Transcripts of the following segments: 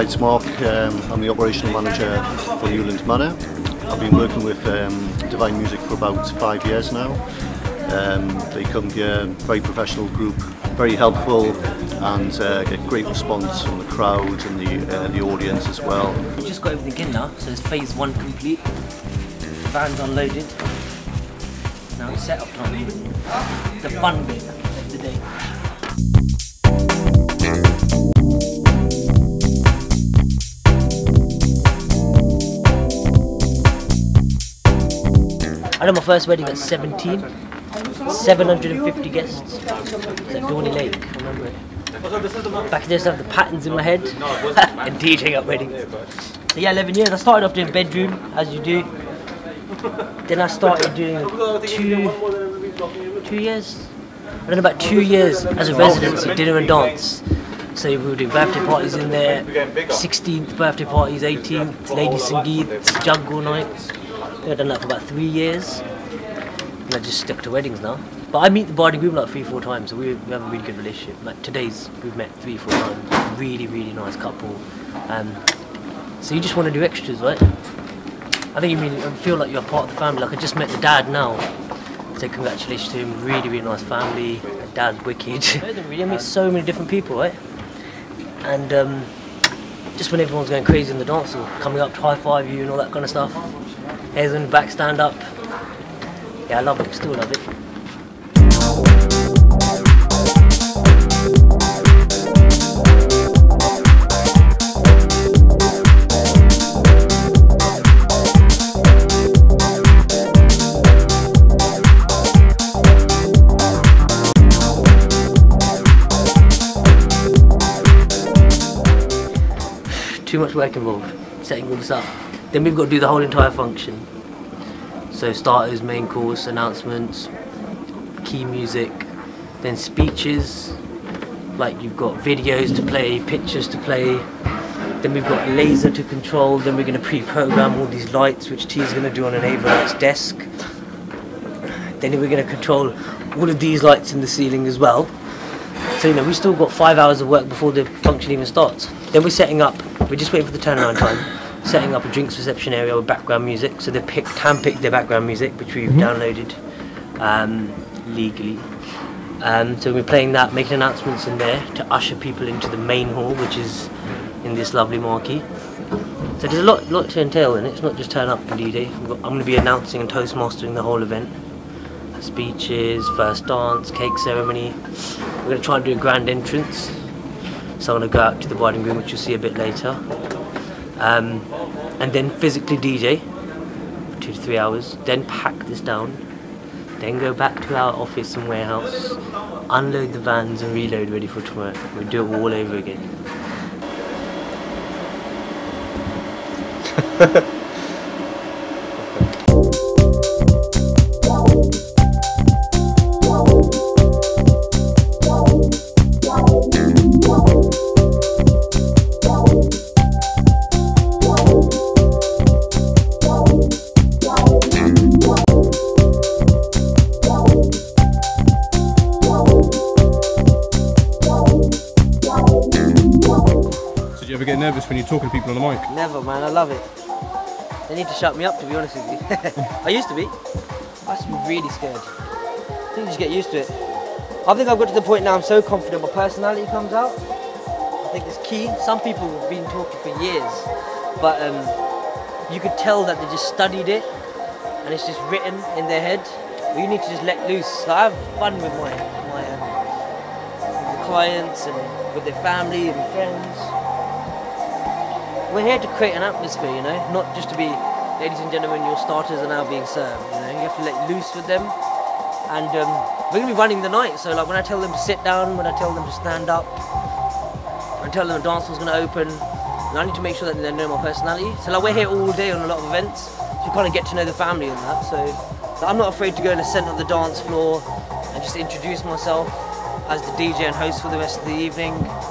name's Mark. I'm the operational manager for Newland Manor. I've been working with Divine Music for about 5 years now. They come here, very professional group, very helpful, and get great response from the crowd and the audience as well. We've just got everything in now, so it's phase 1 complete. Van's unloaded. Now it's set up time. The fun bit of the day. I had my first wedding at 17, 750 guests. It's at Dorney Lake, I remember it. Back there, I used to have the patterns in my head and DJing at weddings. So yeah, 11 years. I started off doing bedroom, as you do. Then I started doing 2 years. I done about 2 years as a residency, dinner and dance. So we were doing birthday parties in there, 16th birthday parties, 18th, lady sangeet, jungle nights. I've done that for about 3 years, and I just stuck to weddings now. But I meet the bride and groom like 3-4 times, so we have a really good relationship. Like today's, we've met 3-4 times. Really, really nice couple. So you just want to do extras, right? I think I feel like you're part of the family. Like I just met the dad now. So congratulations to him. Really, really nice family. The dad's wicked. I meet so many different people, right? And just when everyone's going crazy in the dance hall, coming up to high five you and all that kind of stuff. Heads in the back, stand up. Yeah, I love it, still love it. Too much work involved, setting all this up. Then we've got to do the whole entire function. So starters, main course, announcements, key music, then speeches, like you've got videos to play, pictures to play, then we've got laser to control, then we're going to pre-program all these lights which T's going to do on an Ava Lights desk. Then we're going to control all of these lights in the ceiling as well. So we've still got 5 hours of work before the function even starts. Then we're setting up, we're just waiting for the turnaround time. Setting up a drinks reception area with background music, so they've hand-picked their background music, which we've downloaded legally. So we're playing that, making announcements in there to usher people into the main hall, which is in this lovely marquee. So there's a lot to entail in it. It's not just turn up and DJ. I'm going to be announcing and toastmastering the whole event. Speeches, first dance, cake ceremony. We're going to try and do a grand entrance. So I'm going to go out to the bride and groom, which you'll see a bit later. And then physically DJ for 2 to 3 hours, then pack this down, then go back to our office and warehouse, unload the vans and reload ready for tomorrow. We do it all over again. Do you ever get nervous when you're talking to people on the mic? Never, man, I love it. They need to shut me up, to be honest with you. I used to be. I used to be really scared. I think you just get used to it. I think I've got to the point now I'm so confident my personality comes out. I think it's key. Some people have been talking for years, but you could tell that they just studied it and it's just written in their head. But you need to just let loose. So I have fun with my clients and with their family and friends. We're here to create an atmosphere, not just to be, ladies and gentlemen, your starters are now being served, You have to let loose with them. And we're going to be running the night, so like when I tell them to sit down, when I tell them to stand up, when I tell them the dance floor's going to open, and I need to make sure that they know my personality. So like we're here all day on a lot of events, so you kind of get to know the family and that. So I'm not afraid to go in the centre of the dance floor and just introduce myself as the DJ and host for the rest of the evening.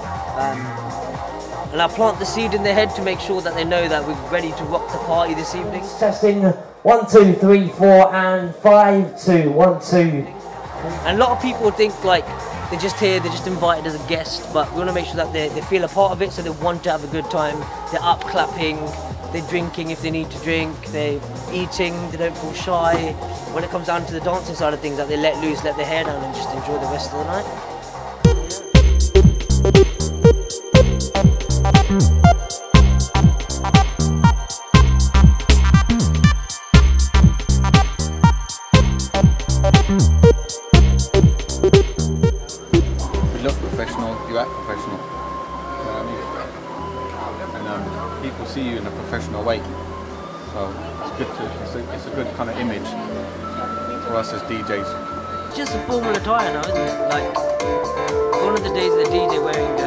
And I plant the seed in their head to make sure that they know that we're ready to rock the party this evening. Testing 1, 2, 3, 4 and 5, 2, 1, 2. And a lot of people think like they're just here, they're just invited as a guest, but we want to make sure that they feel a part of it, so they want to have a good time. They're up clapping, they're drinking if they need to drink, they're eating, they don't feel shy. When it comes down to the dancing side of things, that they let loose, let their hair down and just enjoy the rest of the night. You look professional, you act professional. You know what I mean? And people see you in a professional way. So it's good to, it's a good kind of image for us as DJs. It's just a formal attire now, isn't it? Like, one of the days of the DJ wearing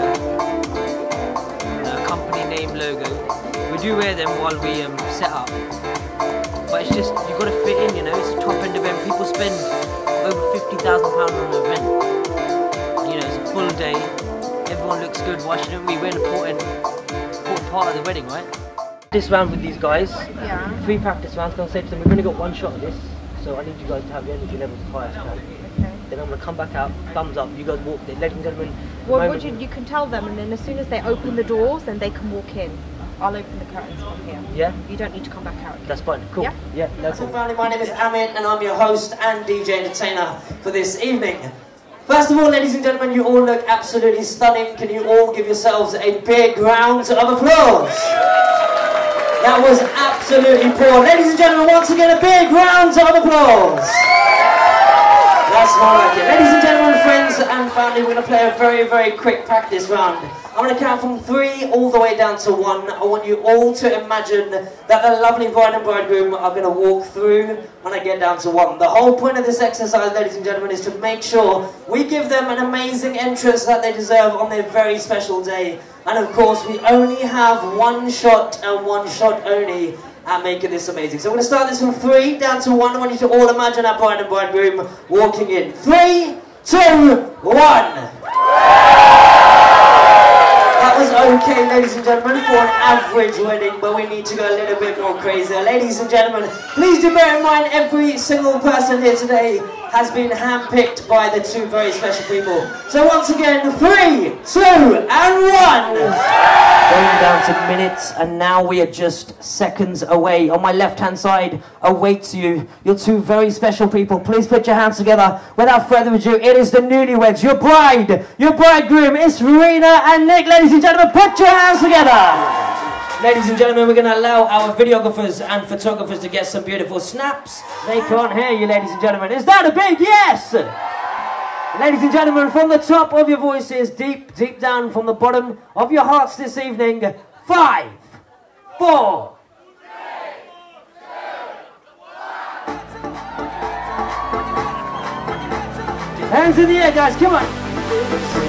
a company name logo. We do wear them while we set up. But it's just, you've got to fit in, you know, it's a top end event. People spend over £50,000 on an event. You know, it's a full day, everyone looks good, why shouldn't we? We're an important part of the wedding, right? This round with these guys, 3 practice rounds. I'm going to say to them, we've only got 1 shot of this, so I need you guys to have your energy levels as high as you can. Okay. Then I'm going to come back out, thumbs up, you guys walk there. Ladies and gentlemen, well, you can tell them, and then as soon as they open the doors, then they can walk in. I'll open the curtains from here. Yeah? You don't need to come back out again. That's fine, cool. Yeah? That's So family, my name is Amit and I'm your host and DJ entertainer for this evening. First of all, ladies and gentlemen, you all look absolutely stunning. Can you all give yourselves a big round of applause? That was absolutely poor. Ladies and gentlemen, once again, a big round of applause. That's more like it. Ladies and gentlemen, friends and family, we're going to play a very, very quick practice round. I'm going to count from 3 all the way down to 1. I want you all to imagine that the lovely bride and bridegroom are going to walk through when I get down to 1. The whole point of this exercise, ladies and gentlemen, is to make sure we give them an amazing entrance that they deserve on their very special day. And of course, we only have 1 shot and 1 shot only at making this amazing. So we're going to start this from 3 down to 1. I want you to all imagine our bride and bridegroom walking in. 3, 2, 1. That was okay, ladies and gentlemen, for an average wedding, but we need to go a little bit more crazy. Ladies and gentlemen, please do bear in mind every single person here today has been handpicked by the 2 very special people. So once again, 3, 2, and 1. Going down to minutes, and now we are just seconds away. On my left-hand side awaits you, your 2 very special people. Please put your hands together. Without further ado, it is the newlyweds, your bride, your bridegroom. It's Rena and Nick. Ladies and gentlemen, put your hands together. Ladies and gentlemen, we're going to allow our videographers and photographers to get some beautiful snaps. They can't hear you, ladies and gentlemen. Is that a big yes? Ladies and gentlemen, from the top of your voices, deep, deep down from the bottom of your hearts this evening, 5, 4, 3, 2, 1. Hands in the air, guys, come on.